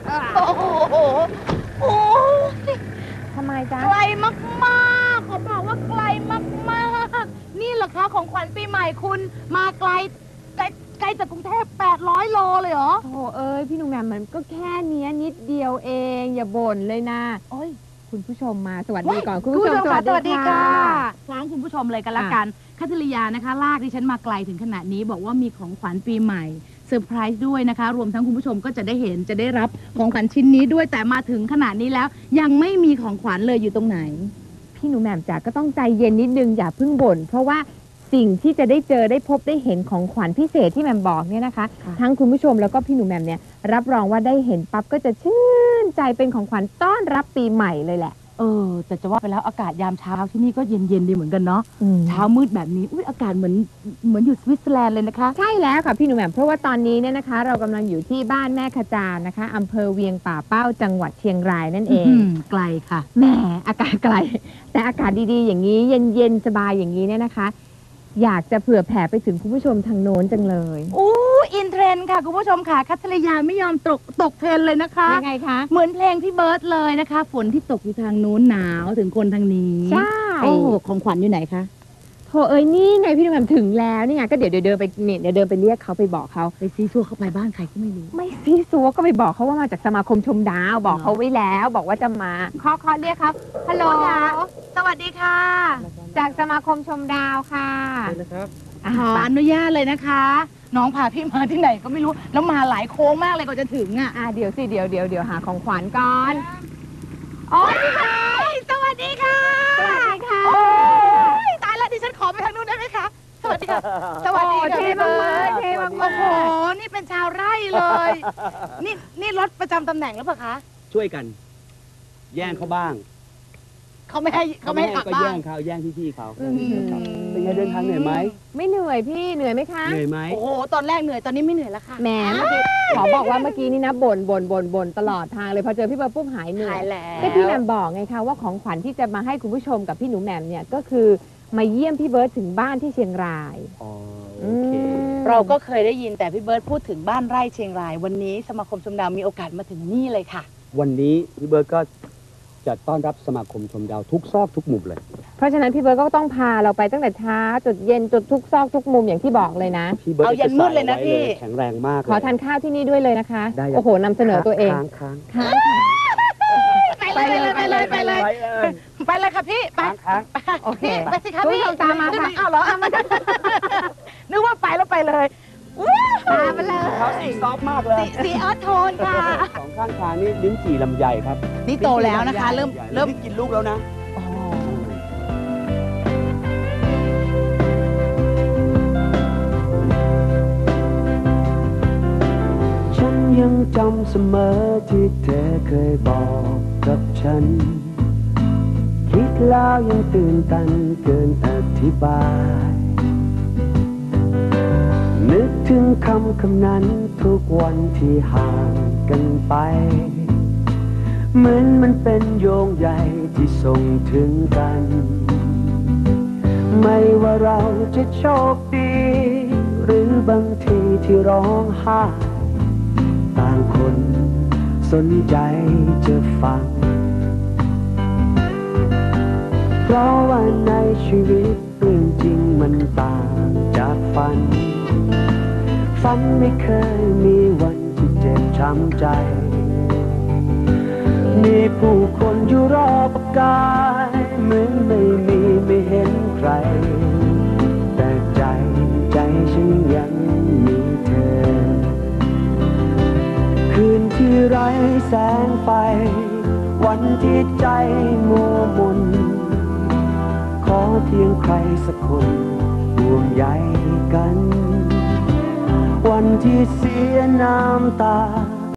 โอ้โหโอ้ยทำไมจ๊ะไกลมากๆขอบอกว่าไกลมากๆนี่เหรอคะของขวัญปีใหม่คุณมาไกลจากกรุงเทพ800 โลเลยเหรอโอ้เอ้ยพี่หนุ่มแหม่มมันก็แค่เนี้ยนิดเดียวเองอย่าบ่นเลยนะโอ้ยคุณผู้ชมมาสวัสดีก่อนคุณผู้ชมสวัสดีค่ะค่ะฟ้องคุณผู้ชมเลยกันละกันคัทริยานะคะลากดิฉันมาไกลถึงขนาดนี้บอกว่ามีของขวัญปีใหม่เซอร์ไพรส์ด้วยนะคะรวมทั้งคุณผู้ชมก็จะได้เห็นจะได้รับของขวัญชิ้นนี้ด้วยแต่มาถึงขนาดนี้แล้วยังไม่มีของขวัญเลยอยู่ตรงไหนพี่หนุ่มแหม่มจ๋าก็ต้องใจเย็นนิดนึงอย่าเพิ่งบ่นเพราะว่าสิ่งที่จะได้เจอได้พบได้เห็นของขวัญพิเศษที่แหม่มบอกเนี่ยนะคะค่ะทั้งคุณผู้ชมแล้วก็พี่หนุ่มแหม่มเนี่ยรับรองว่าได้เห็นปั๊บก็จะชื่นใจเป็นของขวัญต้อนรับปีใหม่เลยแหละแต่จะว่าไปแล้วอากาศยามเช้าที่นี่ก็เย็นดีเหมือนกันเนาะเช้ามืดแบบนี้อุ้ยอากาศเหมือนอยู่สวิตเซอร์แลนด์เลยนะคะใช่แล้วค่ะพี่หนุ่มแหม่มเพราะว่าตอนนี้เนี่ยนะคะ เรากำลังอยู่ที่บ้านแม่ขจารนะคะอำเภอเวียงป่าเป้าจังหวัดเชียงรายนั่นเองไกลค่ะแหมอากาศไกล แต่อากาศดีๆ อย่างนี้เย็นๆสบายอย่างนี้เนี่ยนะคะ อยากจะเผื่อแผ่ไปถึงคุณผู้ชมทางโน้นจังเลยอู้อินเทรนด์ค่ะคุณผู้ชมค่ะคัทริยาไม่ยอมตกเทรนด์เลยนะคะยังไงคะเหมือนเพลงพี่เบิร์ดเลยนะคะ ฝนที่ตกอยู่ทางนู้นหนาวถึงคนทางนี้ใช่โอ้โหของขวัญอยู่ไหนคะโถเอ้ยนี่ไงพี่หนุ่มแหม่มถึงแล้วนี่ไงก็เดี๋ยวเดินไปเนี่ยเดี๋ยวเดินไปเรียกเขาไปบอกเขาไปซีซัวเข้าไปบ้านใครก็ไม่รู้ไม่ซีซัวก็ไปบอกเขาว่ามาจากสมาคมชมดาวบอกเขาไว้แล้วบอกว่าจะมาเคาะเรียกครับฮัลโหลสวัสดีค่ะจากสมาคมชมดาวค่ะนะครับขออนุญาตเลยนะคะ น้องพาพี่มาที่ไหนก็ไม่รู้แล้วมาหลายโค้งมากเลยกว่าจะถึงอ่ะเดี๋ยวสิเดี๋ยวหาของขวัญก่อนโอ้ยสวัสดีค่ะสวัสดีค่ะโอ้ยตายแล้วดิฉันขอไปทางนู้นได้ไหมคะสวัสดีค่ะสวัสดีค่ะเท่พี่มากเบิร์ดเท่มากโอ้โหนี่เป็นชาวไร่เลย นี่รถประจำตำแหน่งหรือเปล่าคะช่วยกัน แย่งเขาบ้างเขาไม่ให้กลับก็บ้าแย่นงเขาแย่งพี่ๆเขาอืมเป็นไงเดินทางเหนื่อยไหมไม่เหนื่อยพี่เหนื่อยไหมคะเหนื่อยไหมโอ้โหตอนแรกเหนื่อยตอนนี้ไม่เหนื่อยแล้วค่ะแหมเมื่อกี้ขอบอกว่าเมื่อกี้นี่นะบ่นตลอดทางเลยพอเจอพี่เบิร์ดปุ๊บหายเหนื่อยหายแล้วก็ที่แหม่มบอกไงคะว่าของขวัญที่จะมาให้คุณผู้ชมกับพี่หนูแหม่มเนี่ยก็คือมาเยี่ยมพี่เบิร์ดถึงบ้านที่เชียงรายอ๋อโอเคเราก็เคยได้ยินแต่พี่เบิร์ตพูดถึงบ้านไร่เชียงรายวันนี้สมาคมชมดาวมีโอกาสมาถึงนี่เลยค่ะวันนี้พี่เบิร์ดก็จะต้อนรับสมาคมชมดาวทุกซอกทุกมุมเลยเพราะฉะนั้นพี่เบิร์ดก็ต้องพาเราไปตั้งแต่เช้าจนเย็นจนทุกซอกทุกมุมอย่างที่บอกเลยนะพี่เบิร์ดเอายันมืดเลยนะจใส่พี่ไว้แข็งแรงมากเลยขอทานข้าวที่นี่ด้วยเลยนะคะได้โอ้โหนำเสนอตัวเองค้างไปเลยไปเลยค่ะพี่ไปค้างโอเคไปสิคะคุณพี่ผู้ชมตามมาค่ะเอาเหรอนึกว่าไปแล้วไปเลยตามมาเลยเขาสีซอฟต์มากเลยสีออโทนค่ะสองข้างทางนี่ลิ้นจี่ลำไยครับนี่โตแล้วนะคะ เริ่มนี่กินลูกแล้วนะอ๋อฉันยังจำเสมอที่เธอเคยบอกกับฉัน คิดแล้วยังตื่นตันเกินอธิบาย นึกถึงคำนั้นทุกวันที่ห่างกันไป เหมือนมันเป็นโยงใยที่ส่งถึงกัน ไม่ว่าเราจะโชคดี หรือบางทีที่ร้องไห้ต่างคนสนใจจะฟัง เพราะว่าในชีวิตเรื่องจริงมันต่างจากฝัน ฝันไม่เคยมีวันที่เจ็บช้ำใจ มีผู้คนอยู่รอบกายเหมือนไม่เห็นใคร แต่ใจฉันยังมีเธอ คืนที่ไร้แสงไฟ วันที่ใจมัวมนขอเพียงใครสักคนห่วงใยกัน วันที่เสียน้ำตา